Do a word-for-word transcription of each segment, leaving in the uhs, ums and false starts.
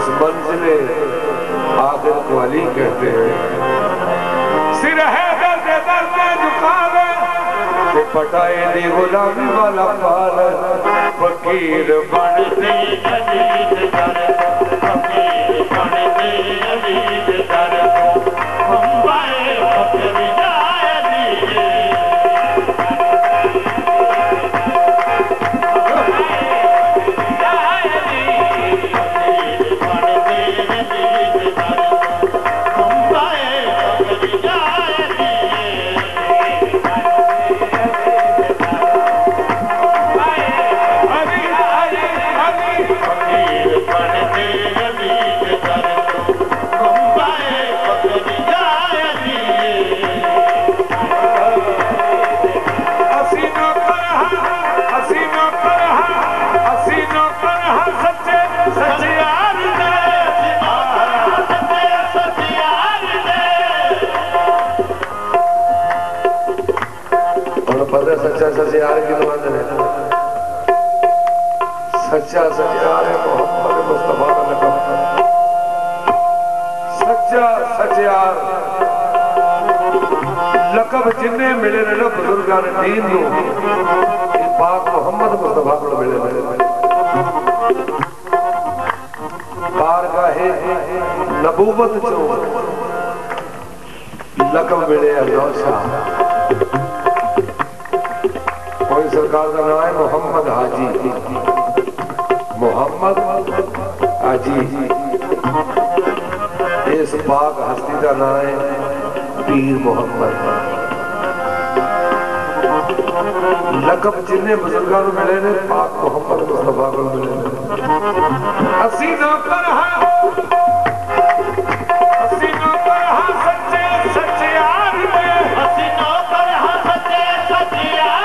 मंजिले आखिर को अली कहते हैं। सिर है दर्द दर्द झुकावे ते पटाए दी गुलामी वाला पाल फकीर बनते अली दर फकीर बनते अली दर बम्बई फकीर जाए दी सच्चा सचियार की दुआन है। सच्चा सचियार है मोहम्मद मुस्तफा का लक़ब। सच्चा सचियार लक़ब जिन्ने मिले ने बुजुर्गां ने दीन नूं पाक मोहम्मद मुस्तफा को मिले ने। बारगाहे नबूवत चो लक़ब मिले नौशाह। सरकार का नाम है मोहम्मद हाजी। मोहम्मद हाजी इस पाक हस्ती का नाम है पीर मोहम्मद। लक़ब जिन्ने बुजुर्गों को मिले ने पाक मोहम्मद मुस्तफा को मिले ने। असी नौकर हां असी नौकर हां सच्चे सच्चे यार दे असी नौकर हां सच्चे सच्चे यार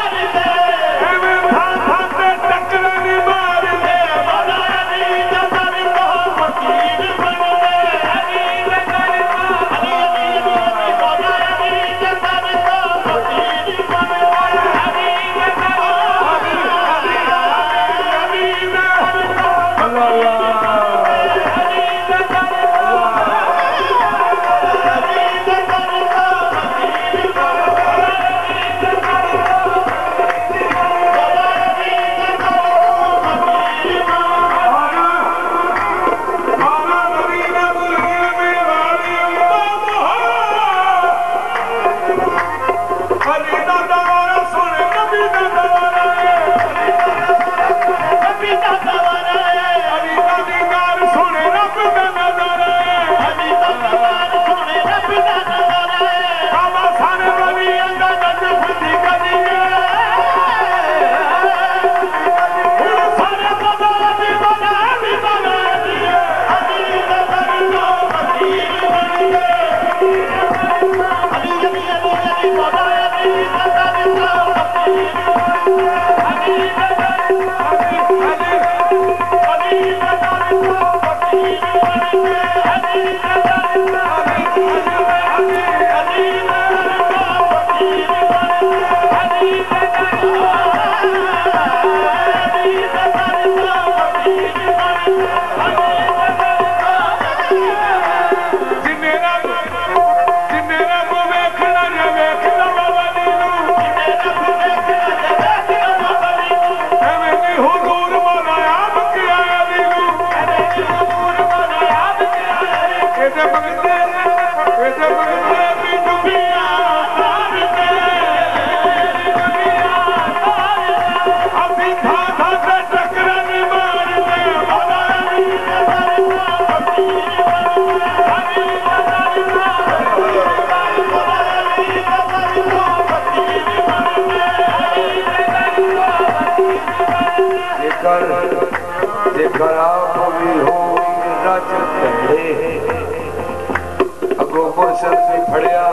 फड़िया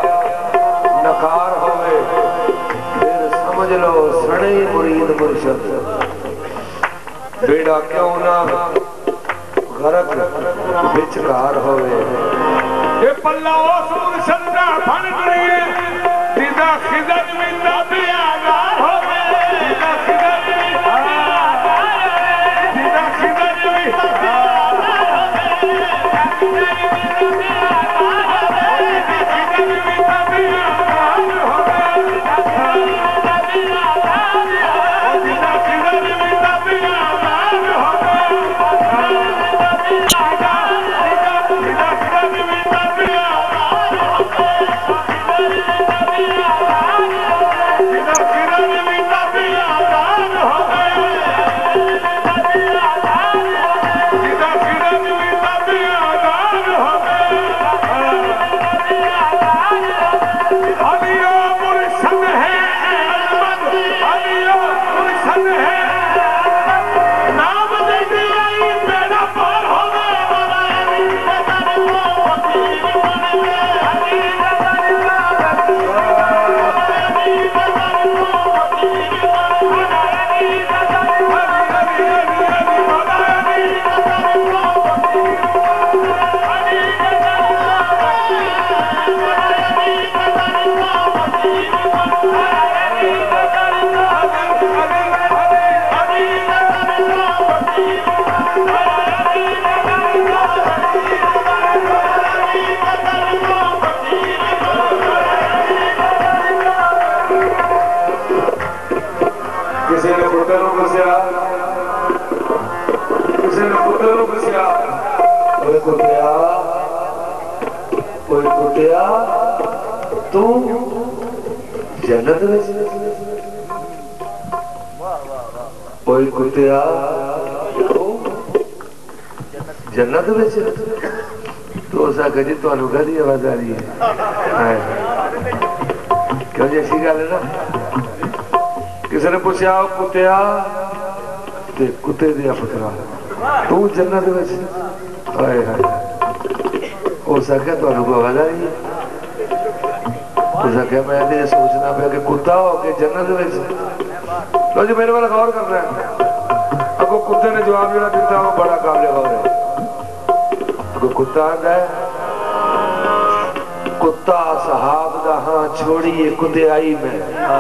नकार होवे फिर समझ लो सड़े मुरीद मुर्शद बेड़ा क्यों ना गरक विचकार होवे ये पल्ला उस मुर्शद दा बन गई दिदा खिजर में नबी आगार होवे दिदा खिजर में दिदा खिजर में कुटिया कोई कुटिया तू जन्नत में कोई कुटिया जन्नत में तो उस आखिर जी तुहानू काहदी आवाज आ रही है क्यों जी ऐसी गल है ना किसी ने पूछा कुटिया ते कुत्ते दिया पुत्रा तू जन्नत में हाय हाय उस आखिर तुहानू कोई आवाज आ रही है उस आखिर मैं ये सोचना पाया कि कुत्ता हो के जन्नत में लो जी मेरे वाला गौर कर रहे हैं अगो कुत्ते ने जवाब जो दिता वो बड़ा काबिल गौर है कुत्ता है कुत्ता साहब दा हाँ छोड़िए कुतियाई में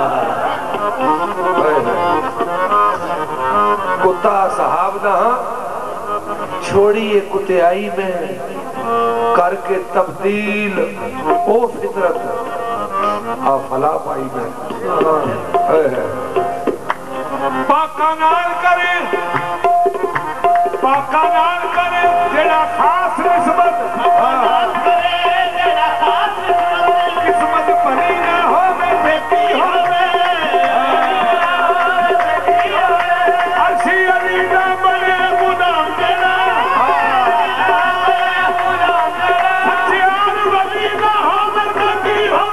कुत्ता साहब दा हाँ छोड़िए कुतियाई में करके तब्दील ओ फितरत आ फला पाई में पाका नाल करे पाका नाल करे जेड़ा खास निस्बत किस्मत भरी ना हो बेटी हो अर्शी अली ना बने गुलाम तेरा सच्चियार वली ना हो बेटी हो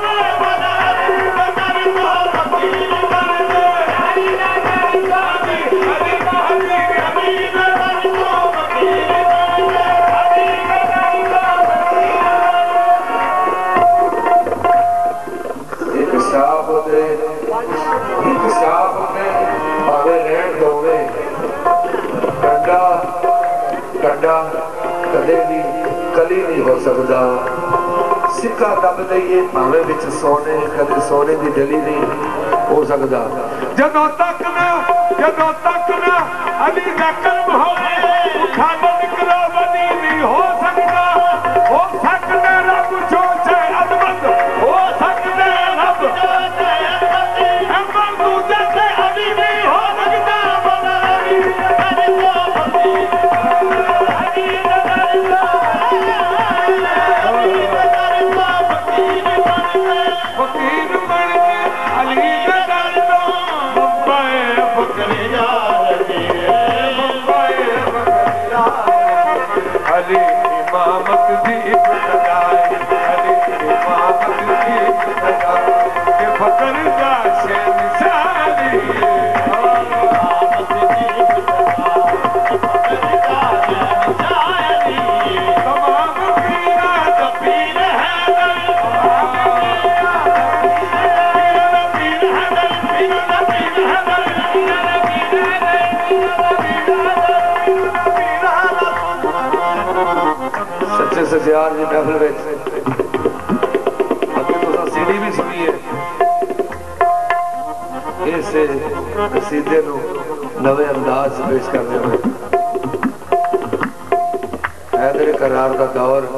कदे भी कली नहीं हो सकता सिक्का दब दईए भावे विच सोने कदे सोने की डली नहीं हो सकता जदों तक ना जदों तक ना अली दा कलम होवे उठा निकलो वली नहीं हो सकता हो सकता रब जो चाहे अदमत हो सकता रब जो चाहे अदमत अमर दूजे से अली नहीं हो सकता बनाई कर सचियार जी महफिल अभी तो सीढ़ी भी सुनी है इस कसीदे नवे अंदाज पेश करने में हैदर करार का दौर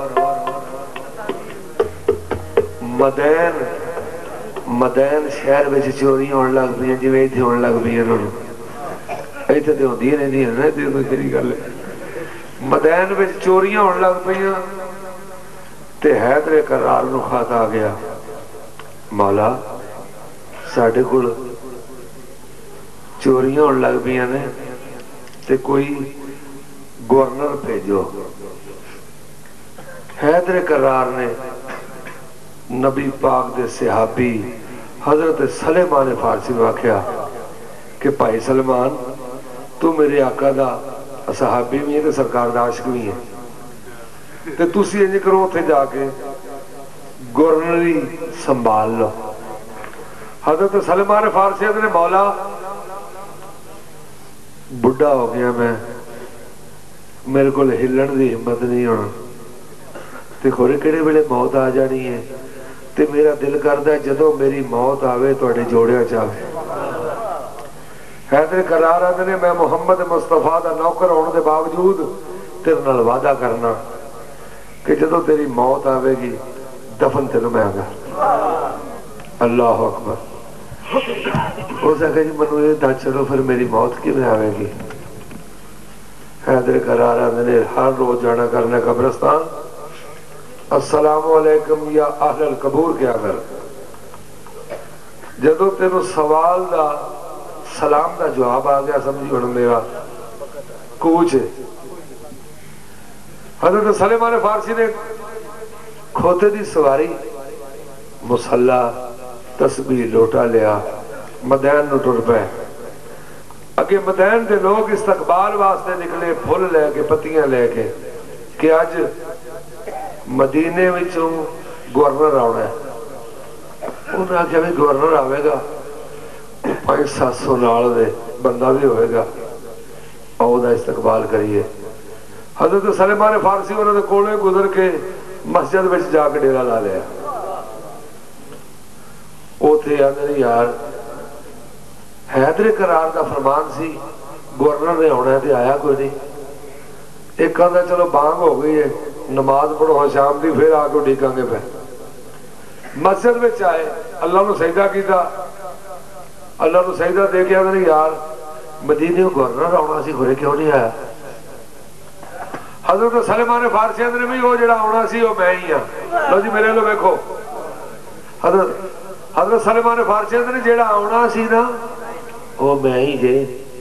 मदैन मदैन शहर में चोरियां होने लग पई जिवें इत्थे होने लग पई इत्थे तो होंदियां रहिंदियां ना इत्थे कोई केड़ी गल है मदैन में चोरियां होने लग पईयां ते हैदर करार नूं खत आ गया मौला साडे कोल चोरियां होने लग पईयां ने ते कोई गवर्नर भेजो हैदर करार ने नबी पाक दे सहाबी हजरत सलेमान फारसी नूं आख्या कि भाई सलमान तू मेरे आका दा सहाबी भी है तो सरकार दा आशिक भी है ते तुसी इंज करो उत्थे जाके गवर्नरी संभाल लो हजरत सलमान फारसी ने मौला बुढ़ा हो गया मैं मेरे को हिलन की हिम्मत नहीं होना ते खोरे किहड़े वेले मौत आ जानी है ते मेरा दिल करदा जदों मेरी मौत आवे तुहाडे जोड़ियां च आवे हैदर करार आंदे ने मैं मुहम्मद मुस्तफा दा नौकर होने के बावजूद तेरे नाल वादा करना कि जदों तेरी मौत आवेगी दफन तेनों मैं आगा अल्लाह अकबर उस आखिया जी मैनू ये दस चलो फिर मेरी मौत किवें आवेगी हैदर करार ने हर रोज जाना करना कब्रस्तान। अस्सलामु अलैकुम या अहलल कबूर क्या कर। जदों तेन सवाल का सलाम का जवाब आ गया समझी हम मेरा कूच। हजरत सलेमान फारसी ने खोते की सवारी मुसल्ला तस्बीह लोटा लिया मदैन नूं टुर पे। अगे मदैन के लोग इस्तकबाल वास्ते निकले फुल लैके पत्तियां लैके कि अज मदीने विचों गवर्नर आना है। उन्हें आख्या भी गवर्नर आवेगा पांच सत्त सौ नाल दे बंदा भी होएगा आओ दा इस्तकबाल करिए। हजरत सलेमान फारसी उन्होंने कोले गुजर के मस्जिद में जाके डेरा ला लिया। उथे आंदे यार हैदर करार का फरमान सी गवर्नर ने आना है आया कोई नहीं। एक आंदा चलो बांग हो गई है नमाज पढ़ो शाम की फिर आके उड़ीकांगे पे। मस्जिद में आए अल्लाह को सजदा किया अल्लाह को सजदा दे के आंदे यार मदीने गवर्नर आना सी घुरे क्यों नहीं आया। हजरत सलेमान फारसी ने भी वो जो आना सी वो मैं ही हाँ। लो जी मेरे लो वेखो हजरत हजरत सलेमान फारसी ने जो आना सी ना वो मैं ही जे।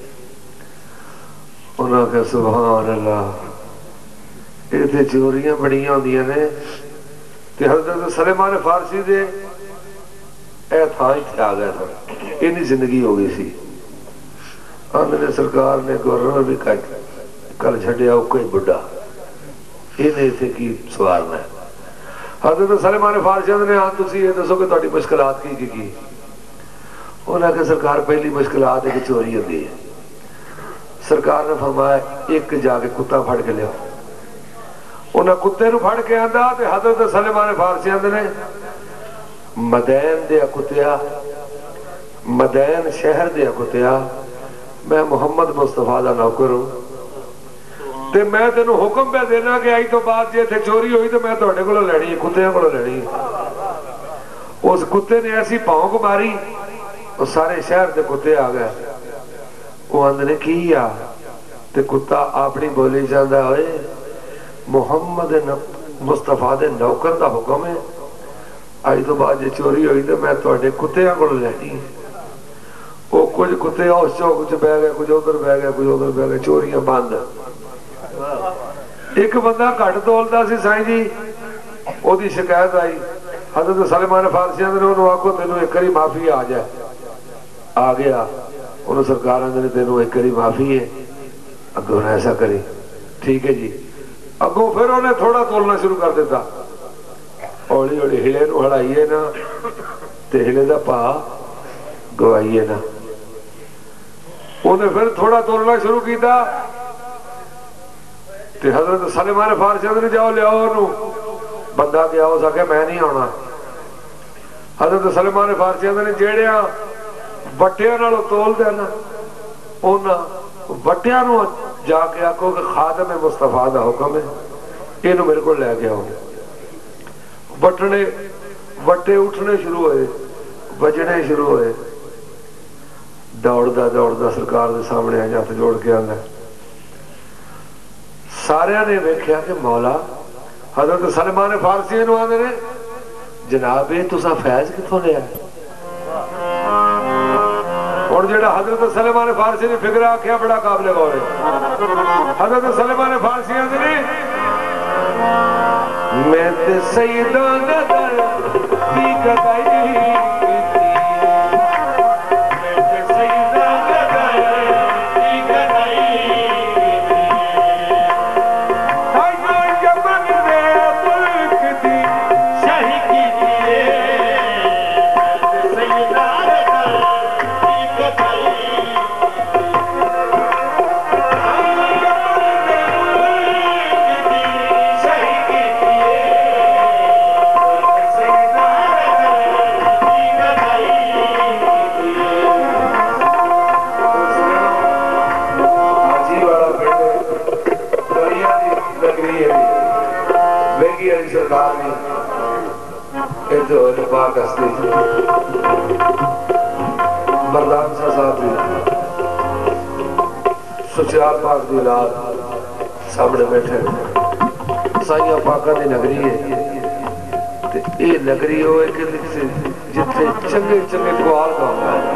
उन्होंने सुभान अल्लाह इतने चोरियां बड़िया होंदियां ने ते हजरत सलेमान फारसी दे ए था इत्थे आ गया था इन्नी जिंदगी हो गई सी। आंदे सरकार ने गवर्नर भी कल छड्डिया कोई बुढ़ा इन्हें इत्थे की सवारना है। हजरत सलेमान फारसी ने हाँ तुसीं ये दसो कि तुहाडी मुश्किलात की की उन्हें आख्या सरकार पहली मुश्किलात है कि चोरी होती है। सरकार ने फरमाया एक जाके कुत्ता फड़ के लिया। उन्हें कुत्ते फड़ के आंदा ते हजरत सलेमान फारसी ने मदैन दे कुत्तिया मदैन शहर दे कुत्तिया मैं मुहम्मद मुस्तफा का नौकर हूं ते मैं तेन हुक्म पे देना कि अज तो बाद जे इत्थे चोरी हुई तो मैं तुहाडे कोलों लैनी है कुत्तियां कोलों लैनी है। उस कुत्ते ने ऐसी भौंक मारी वो सारे शहर के कुत्ते आ गए। वो आंदे ने की आ ते कुत्ता अपनी बोली जांदा होए मुहम्मद मुस्तफा दे नौकर का हुक्म है अज तो बाद जे चोरी हुई तो मैं तुहाडे कुत्तियां कोलों लैनी है। वो कुछ कुत्ते उस चौक च बह गए कुछ उधर बह गए कुछ उधर बह गए चोरियां बंद। एक बंदा घट तोलता सी साईं जी ओदी शिकायत आई हजरत सलेमान फारसी ने उन्होंने आखो तेन एक बारी माफी आ जाए आ गया। उन्होंने सरकार ने तेन एक बारी माफी है अगों ऐसा करी ठीक है जी। अगों फिर उन्हें थोड़ा तोलना शुरू कर दिता हौली हौली हिले नूं हड़ाइए ना ते हिले दा भा गवाइए ना। उन्हें फिर थोड़ा तोलना शुरू किया ते हजरत सलेमान फारसी ने जाओ लियाओ बंदा गया उस आख्या मैं नहीं आना। हजरत सलेमान फारसी ने जेड़िया बट्टिया तोल देना उन्होंने बट्टिया जाके आखो कि खादम मुस्तफा का हुक्म है इनू मेरे को लैके आओ। बटने बट्टे उठने शुरू हुए बजने शुरू हुए दौड़दा दौड़दा सरकार के सामने आया हथ जोड़ के आंदा। सारिया ने वेख्या कि मौला हजरत सलेमान फारसी आंदे ने जनाब ये तुसा फैज कितों लिया। और जेड़ा हजरत सलेमान फारसी ने फिक्र आख्या बड़ा काबिल गौर है। हजरत सलेमान फारसी आंदे ने मैं ते सईदा नदर दी गदाई मरदान साहब सुचियार पाक दी औलाद सामने बैठे साइया पाका दी नगरी है ते ये नगरी हो जिथे चंगे चंगे ग्वाल का होता है।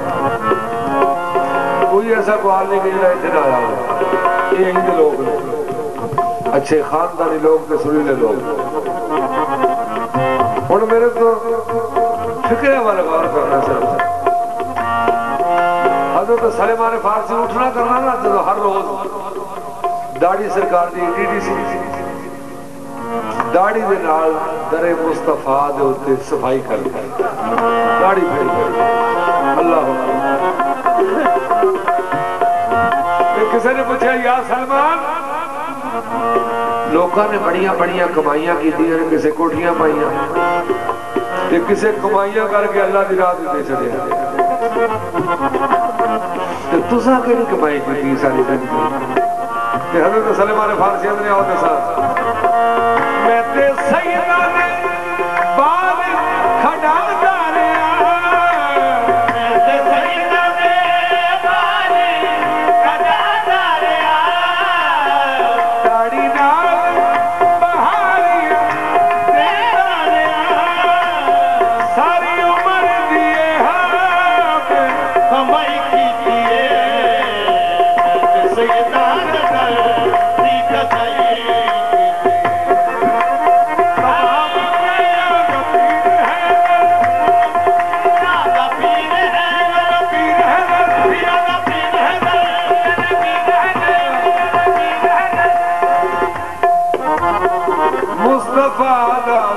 कोई ऐसा ग्वाल नहीं कि जो इतने आया हो। ये इंद लोग अच्छे खानदानी लोग ते सुरीले लोग। हुण मेरे तो फिक्रे वाला गौर करना सर अदो तो सलेमान फारसी उठना करना ना जो हर रोज दाढ़ी सरकार दी डी सी दाढ़ी दे नाल दरे मुस्तफा दे उत्ते सफाई कर दाढ़ी फेर अल्लाह किसी ने पूछा या सलमान लोगों ने बड़िया बड़िया कमाइयां की किसी कोठियां पाइया किसी कमाइयां करके अल्लाह की राह दे छड़िया तुसा केड़ी कमाई की सारी जिंदगी हज़रत सलेमान फारसी ने आओ दसा मैं ते सैयदा ने बाल खड़ा दारिया मैं ते सैयदा ने बाल खड़ा दारिया दाढ़ी नाल बहारिया ते दारिया सारी उम्र दिए हां कमाई की दिए सैयदा मुस्तफा दा